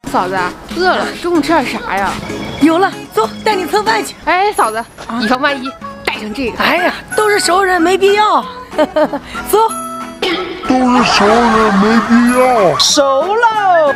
嫂子，饿了，中午吃点啥呀？ 有了，走，带你蹭饭去。 哎，嫂子，以防万一，带上这个。 哎呀，都是熟人，没必要。走。 都是熟人，没必要。 熟喽。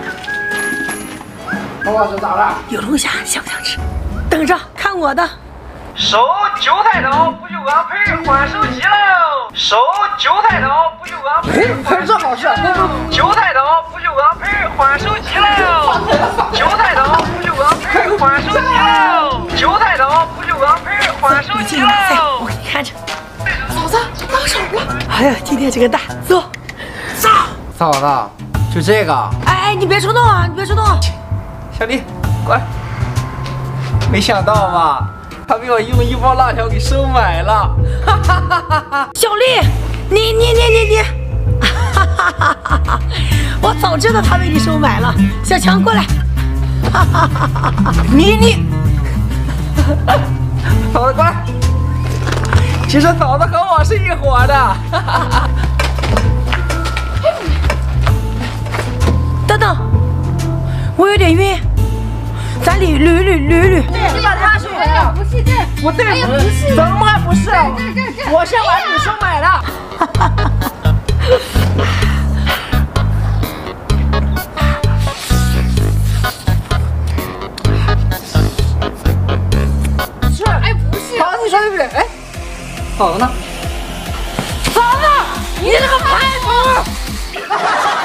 王老师咋了？ 有龙虾，想不想吃？等着看我的。 收韭菜刀，不就安培换手机喽！收韭菜刀，不就安培换这好事。 韭菜刀，不就安培换手机喽！韭菜刀，不就安培换手机喽！韭菜刀，不就安培换手机喽！ 我给你看着。 嫂子，到手了。 哎呀，今天这个大，走。 嫂子，就这个。 哎，你别冲动啊，你别冲动。 小丽，过来。没想到吧？他被我用1包辣条给收买了。 小丽，你，我早知道他被你收买了。小强过来。你， 嫂子过来。其实嫂子和我是一伙的。 等等，我有点晕，咱捋。 你把他水了，不是这， 不对， 不是， 怎么还不是？我先把你收买了。 是，哎，不是， 嫂子，你说对不对？哎，嫂子呢？ 嫂子，你这个叛徒！